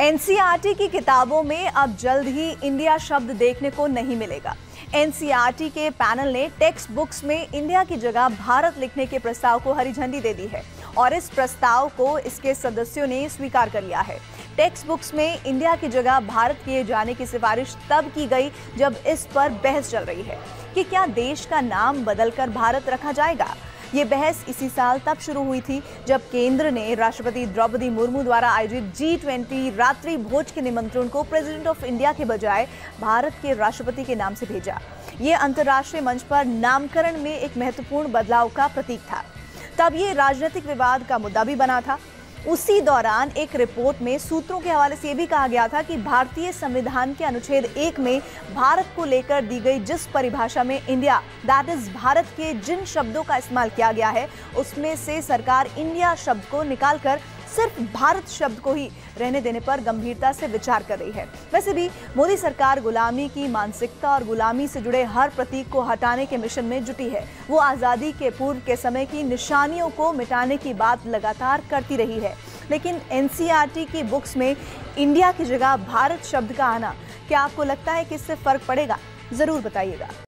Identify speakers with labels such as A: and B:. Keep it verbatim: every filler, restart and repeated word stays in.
A: NCERT की किताबों में अब जल्द ही इंडिया शब्द देखने को नहीं मिलेगा। एनसीईआरटी के पैनल ने टेक्स्ट बुक्स में इंडिया की जगह भारत लिखने के प्रस्ताव को हरी झंडी दे दी है और इस प्रस्ताव को इसके सदस्यों ने स्वीकार कर लिया है। टेक्स्ट बुक्स में इंडिया की जगह भारत किए जाने की सिफारिश तब की गई जब इस पर बहस चल रही है कि क्या देश का नाम बदलकर भारत रखा जाएगा। ये बहस इसी साल तब शुरू हुई थी जब केंद्र ने राष्ट्रपति द्रौपदी मुर्मू द्वारा आयोजित जी ट्वेंटी रात्रि भोज के निमंत्रण को प्रेसिडेंट ऑफ इंडिया के बजाय भारत के राष्ट्रपति के नाम से भेजा। ये अंतर्राष्ट्रीय मंच पर नामकरण में एक महत्वपूर्ण बदलाव का प्रतीक था। तब ये राजनीतिक विवाद का मुद्दा भी बना था। उसी दौरान एक रिपोर्ट में सूत्रों के हवाले से यह भी कहा गया था कि भारतीय संविधान के अनुच्छेद एक में भारत को लेकर दी गई जिस परिभाषा में इंडिया दैट इज भारत के जिन शब्दों का इस्तेमाल किया गया है उसमें से सरकार इंडिया शब्द को निकालकर सिर्फ भारत शब्द को ही रहने देने पर गंभीरता से विचार कर रही है। वैसे भी मोदी सरकार गुलामी की मानसिकता और गुलामी से जुड़े हर प्रतीक को हटाने के मिशन में जुटी है। वो आज़ादी के पूर्व के समय की निशानियों को मिटाने की बात लगातार करती रही है, लेकिन एनसीईआरटी की बुक्स में इंडिया की जगह भारत शब्द का आना, क्या आपको लगता है कि इससे फर्क पड़ेगा? जरूर बताइएगा।